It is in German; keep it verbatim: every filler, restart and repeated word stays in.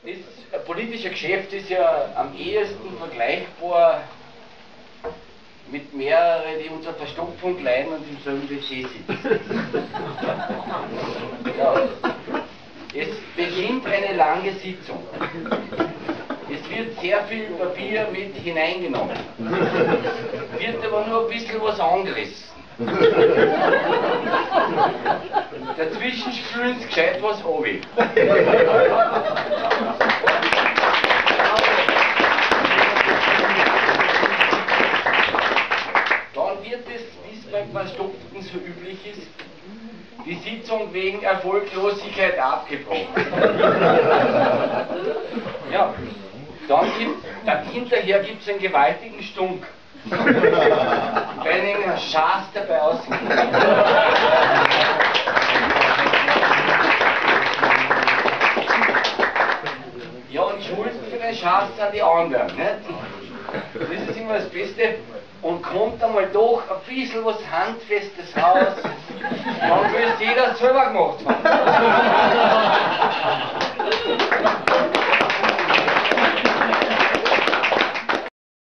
Das ein politische Geschäft ist ja am ehesten vergleichbar mit mehreren, die unter Verstopfung leiden und im selben W C sitzen. Ja. Es beginnt eine lange Sitzung. Es wird sehr viel Papier mit hineingenommen. Wird aber nur ein bisschen was angerissen. Dazwischen spülen sie gescheit was runter. Dann wird es, wie es beim Verstopften so üblich ist, die Sitzung wegen Erfolglosigkeit abgebrochen. Ja, dann gibt, dann hinterher gibt es einen gewaltigen Stunk. Weil ein Schaß dabei ausgeht. Ja, und schuld für den Schaß sind die anderen, nicht? Das ist immer das Beste. Und kommt einmal doch ein bisschen was Handfestes raus, dann will es jeder selber gemacht haben.